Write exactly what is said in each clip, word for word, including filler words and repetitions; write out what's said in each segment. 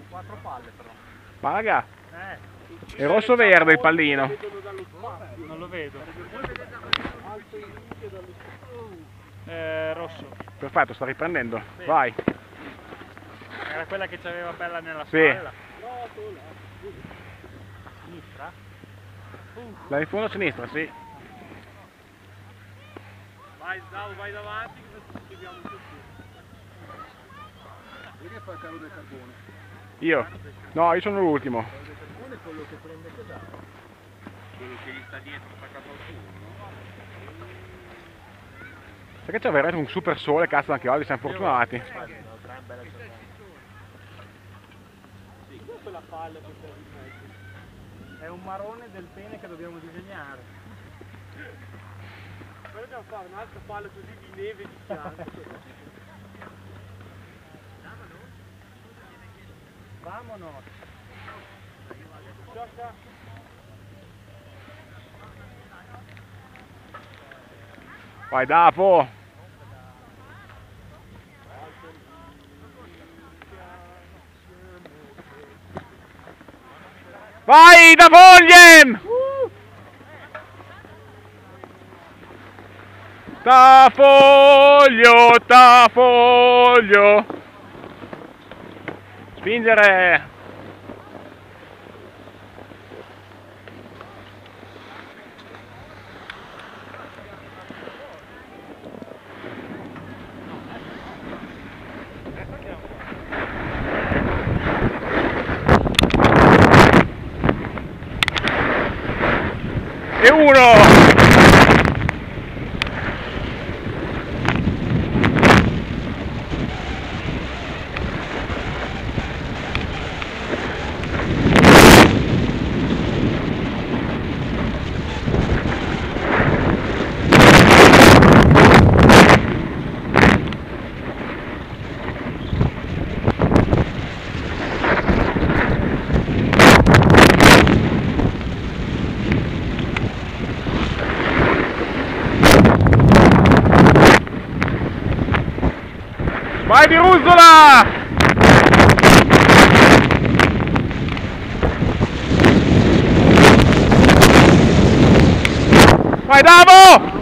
Quattro palle però. Ma raga, Eh. è rosso-verde il pallino. Non lo vedo. Eh, rosso. Perfetto, sta riprendendo. Sì. Vai. Era quella che c'aveva bella nella Sì. spalla. Sinistra? Uh. La in fondo a sinistra, sì. Vai, Zao, vai davanti che ci seguiamo tutti. Perché fa il carro del carbone? Io? No, io sono l'ultimo. Il carro del carbone è quello che prende che dà. Quello che gli sta dietro, attaccato al fumo, no? Sai che c'è veramente un super sole, cazzo, anche oggi siamo fortunati. Sì, questa è la palla che c'è di mezzo. È un marrone del pene che dobbiamo disegnare. Però dobbiamo fare un'altra palla così di neve di fianco. Vamonos. Gioca. Vai, Dapo! Vai, Davoglie! Tafoglio, tafoglio! Spingere! E uno! Vai di Ruzzola! Vai Davo!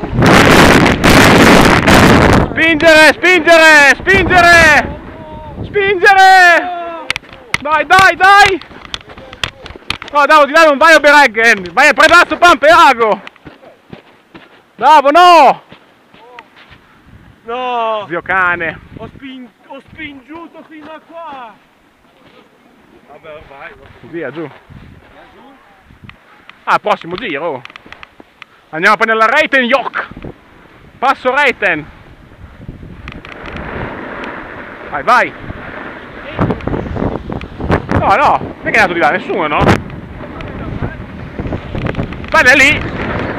Spingere, spingere, spingere! Spingere! Dai, dai, dai! No, Davo, di là non vai a Bereggen! Vai a Predazzo Pamperago! Davo, no! No! Zio cane! Ho, spin ho spingiuto fino a qua! Vabbè, vai. Via, giù. Ah, prossimo giro. Andiamo a prendere la Reiten Yok. Passo Reiten. Vai, vai. No, no, non è che è andato di là, nessuno, no? Vai da lì.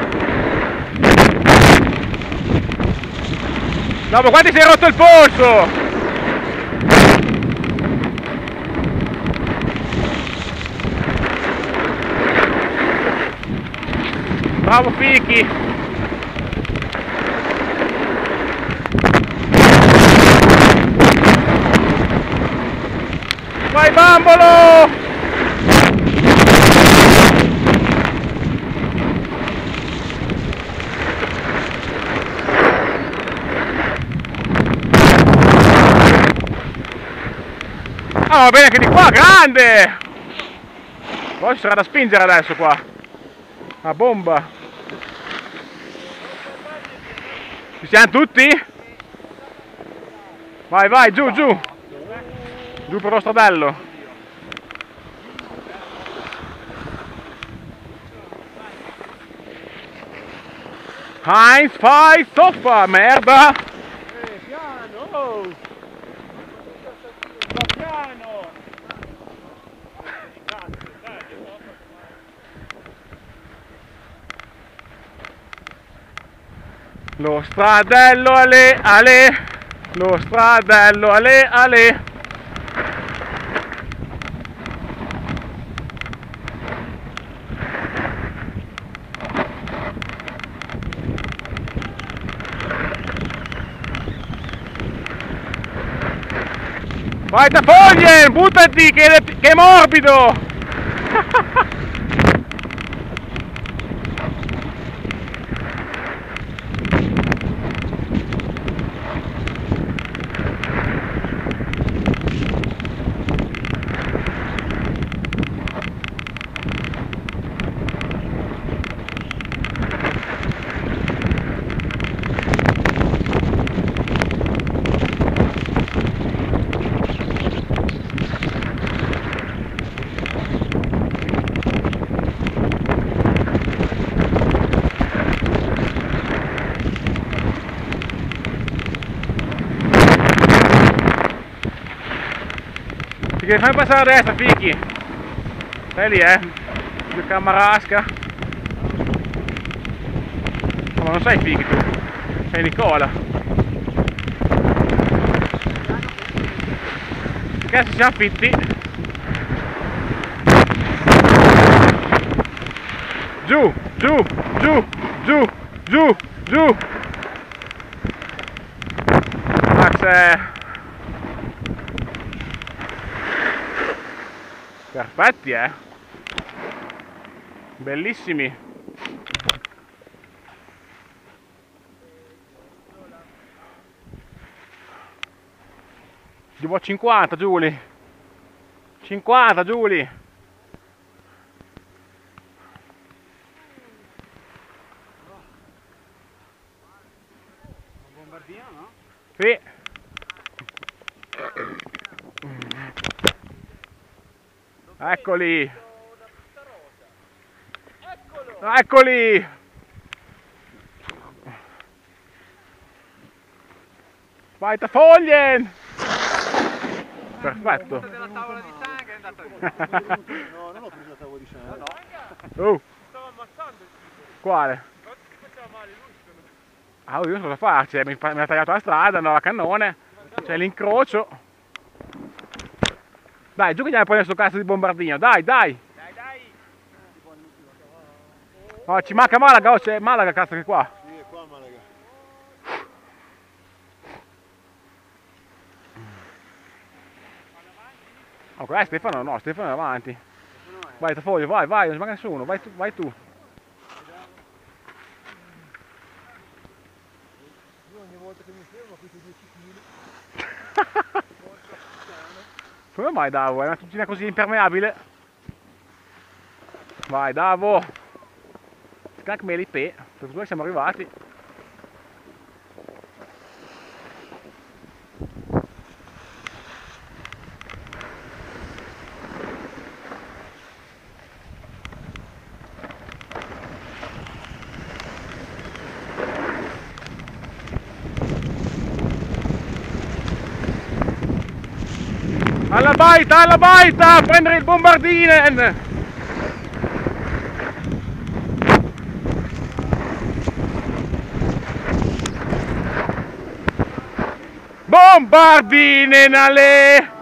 Dopo quanti si è rotto il polso? Bravo Fichi! Vai Bambolo! Ah, va bene anche di qua, grande! Poi ci sarà da spingere adesso qua. A bomba! Ci siamo tutti? Vai, vai, giù, giù! Giù per lo stradello! Heinz, fai, soffa, merda! Eh, piano! Oh. Va piano! Cazzo, dai, Lo stradello, ale, ale! Lo stradello, ale, ale! Vai Tafoglien, buttati che è, che è morbido! Che fai passare a destra, Fichi? Stai lì, eh? Che camarasca. No, ma non sei Fichi tu, sei Nicola. Che cazzo siamo fitti? Giù, giù, giù, giù, giù, giù. Max è... perfetti, eh? Bellissimi. Gli vuoi cinquanta, Giuli? cinquanta, Giuli? Una bombardina, no? Sì. Eccoli! Eccoli! Vai Tafoglien! Perfetto! Della tavola di sangue è andata via. No, non ho preso la tavola di sangue. No, Oh! stava ammazzando il tipo. Quale? Guarda che faceva male lui. Ah, io cosa farci? Mi, mi ha tagliato la strada, andava a cannone. C'è l'incrocio. Dai, giù che andiamo a prendere sto cazzo di bombardino. Dai, dai! Dai, dai. Oh, ci manca Malaga, oh, c'è Malaga cazzo che qua. Sì, è qua Malaga. Oh, qua è Stefano, no, Stefano è avanti. Vai Tafoglio, vai, vai, non ci manca nessuno, vai tu, vai tu. Io ogni volta che mi fermo ho questi dieci chili. Come mai Davo? È una tuccina così impermeabile? Vai Davo! Scac me li pe, per due siamo arrivati. Alla baita, alla baita, a prendere il bombardinen! Bombardinen alle!